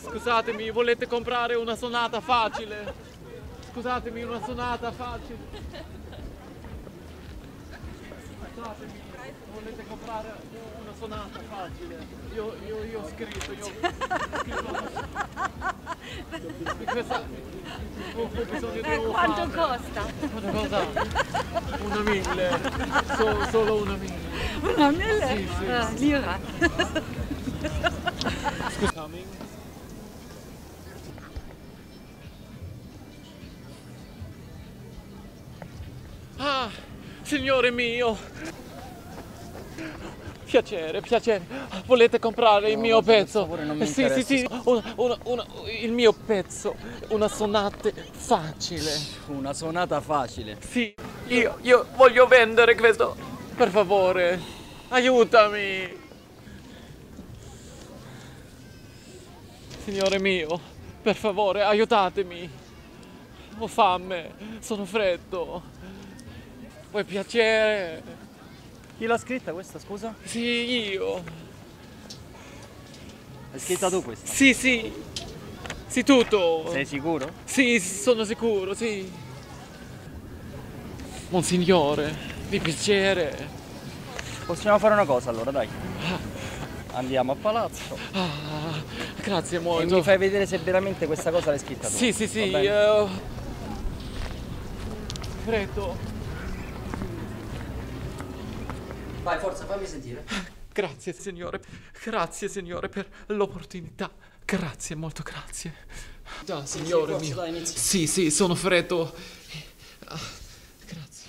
Scusatemi, volete comprare una sonata facile? Scusatemi, una sonata facile. Scusatemi, volete comprare una sonata facile? Io ho scritto, ho bisogno di un Quanto fame. costa? Quanto costa? Una 1000, solo una 1000. Una mille? Sì, sì. Lira. Scusami. Ah, signore mio. Piacere, piacere. Volete comprare il mio pezzo? Per favore, non mi Sì, interessa. sì, il mio pezzo. Una sonata facile. Una sonata facile. Sì, io voglio vendere questo. Per favore, aiutami. Signore mio, per favore, aiutatemi. Ho fame, sono freddo. Vuoi piacere? Chi l'ha scritta questa, scusa? Sì, io. L'hai scritta tu questa? Sì, sì. Sì, tutto. Sei sicuro? Sì, sono sicuro, sì. Monsignore, di piacere. Possiamo fare una cosa allora, dai. Andiamo a palazzo Ah, grazie e molto. mi fai vedere se veramente questa cosa l'hai scritta tu. Sì, sì, sì. Va bene? Freddo. Vai, forza, fammi sentire. Grazie, Signore, per l'opportunità. Grazie, molto grazie. Già, Signore forza, mio. dai, inizia. Sì, sì, sono freddo. Ah, grazie.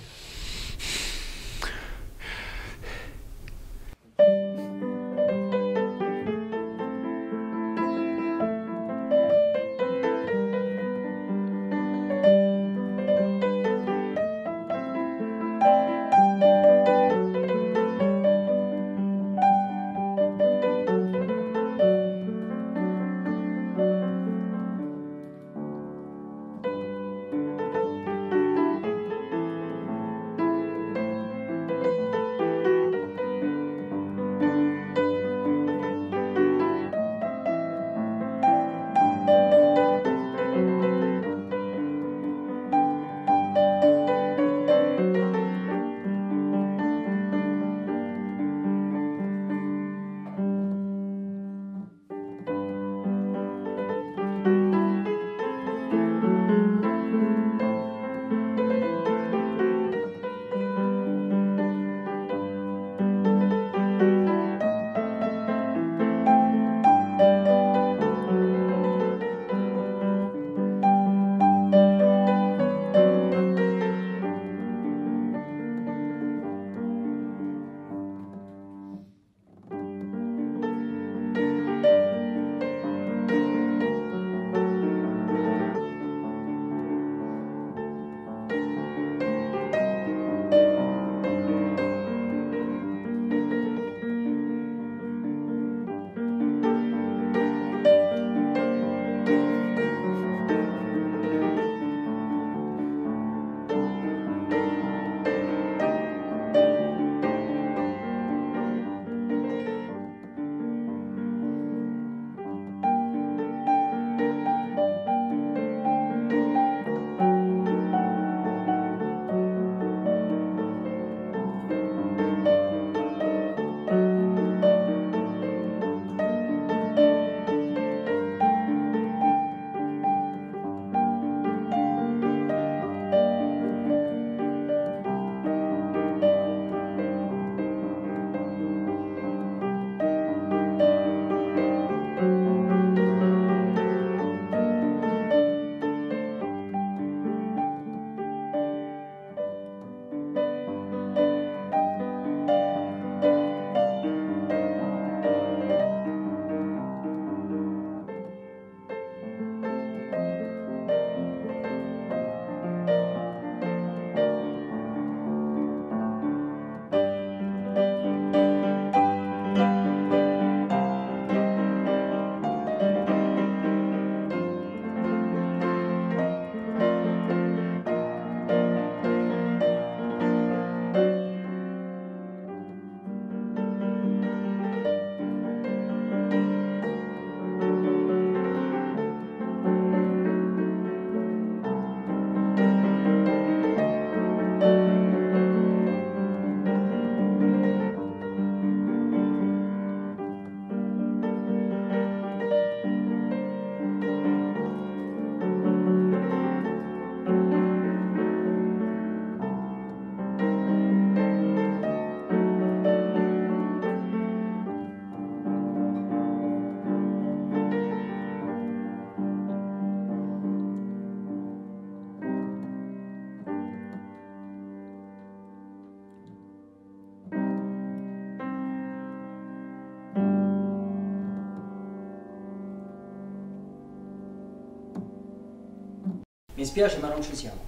Mi spiace ma non ci siamo.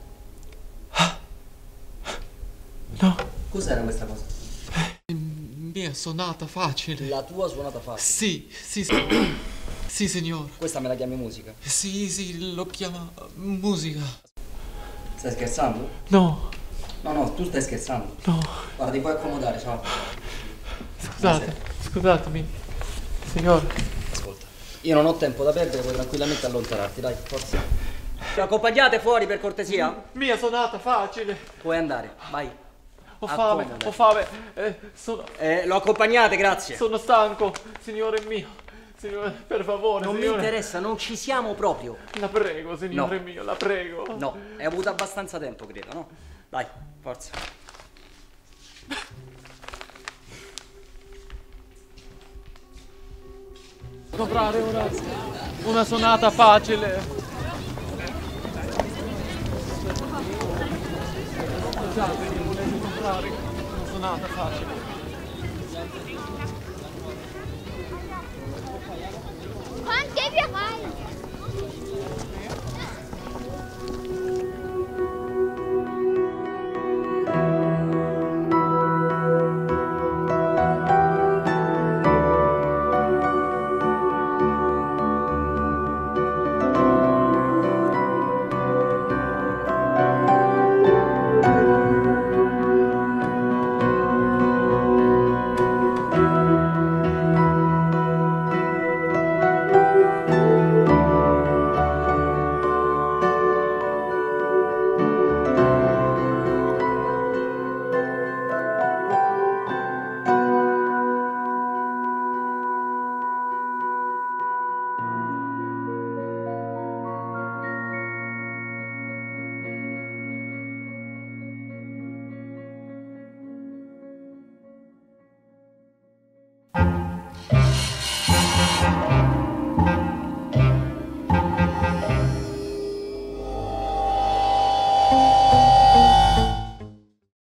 No. Cos'era questa cosa? Mia sonata facile. La tua suonata facile. Sì, sì, signor. Questa me la chiami musica? Sì, lo chiama musica. Stai scherzando? No, No, tu stai scherzando. no. Guarda, ti puoi accomodare, ciao. Scusatemi. Signor. Ascolta, io non ho tempo da perdere, puoi tranquillamente allontanarti, dai, forza. Lo accompagnate fuori per cortesia? Mia sonata facile. Puoi andare, vai. Ho fame. Lo accompagnate, grazie. Sono stanco, signore mio. Signore, per favore, Non signore. mi interessa, non ci siamo proprio. La prego, signore mio, la prego. No, hai avuto abbastanza tempo, credo, no? Dai, forza. Comprare una sonata facile. Scusate, volete comprare una sonata facile.